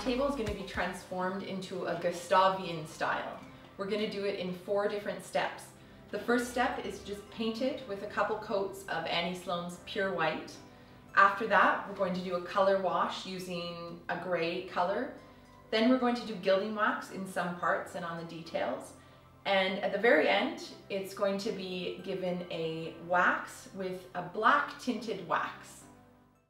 table is going to be transformed into a Gustavian style. We're going to do it in 4 different steps. The first step is just paint it with a couple coats of Annie Sloan's Pure White. After that, we're going to do a color wash using a gray color. Then we're going to do gilding wax in some parts and on the details. And at the very end, it's going to be given a wax with a black tinted wax.